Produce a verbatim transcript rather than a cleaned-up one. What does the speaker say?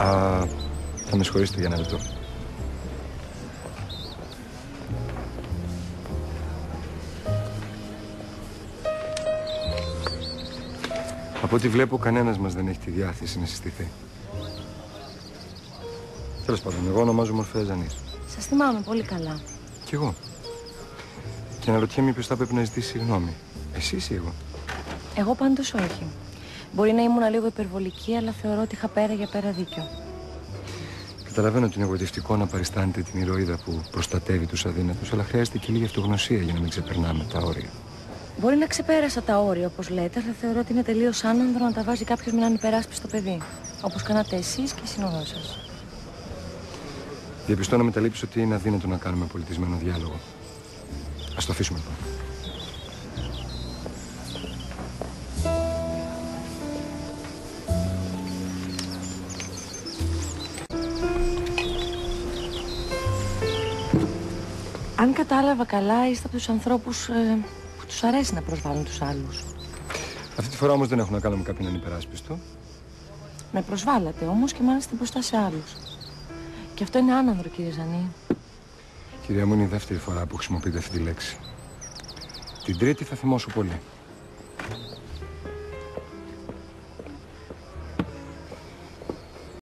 Α, θα με συγχωρήσετε για ένα λεπτό. Από ό,τι βλέπω, κανένας μας δεν έχει τη διάθεση να συστηθεί. Τέλος πάντων, εγώ ονομάζομαι Ορφέας Ζανής. Σας θυμάμαι πολύ καλά. Κι εγώ. Και αναρωτιέμαι ποιος θα πρέπει να ζητήσει συγγνώμη. Εσείς ή εγώ? Εγώ πάντως όχι. Μπορεί να ήμουν λίγο υπερβολική, αλλά θεωρώ ότι είχα πέρα για πέρα δίκιο. Καταλαβαίνω ότι είναι εγωιτευτικό να παριστάνετε την ηρωίδα που προστατεύει τους αδύνατους, αλλά χρειάζεται και λίγη αυτογνωσία για να μην ξεπερνάμε τα όρια. Μπορεί να ξεπέρασα τα όρια, όπως λέτε, αλλά θεωρώ ότι είναι τελείως άνανδρο να τα βάζει κάποιος με έναν υπεράσπιστο παιδί. Όπως κάνατε εσείς και η σύνοδός σας. Διαπιστώνω με τα λήψη ότι είναι αδύνατο να κάνουμε πολιτισμένο διάλογο. Ας το αφήσουμε λοιπόν. Αν κατάλαβα καλά, είστε από τους ανθρώπους ε, που τους αρέσει να προσβάλλουν τους άλλους. Αυτή τη φορά όμως δεν έχω να κάνω με κάποιον ανυπεράσπιστο. Με προσβάλλατε όμως και μάλιστα μπροστά σε άλλους. Και αυτό είναι άνανδρο, κύριε Ζανή. Κυρία μου, είναι η δεύτερη φορά που χρησιμοποιείτε αυτή τη λέξη. Την τρίτη θα θυμώσω πολύ.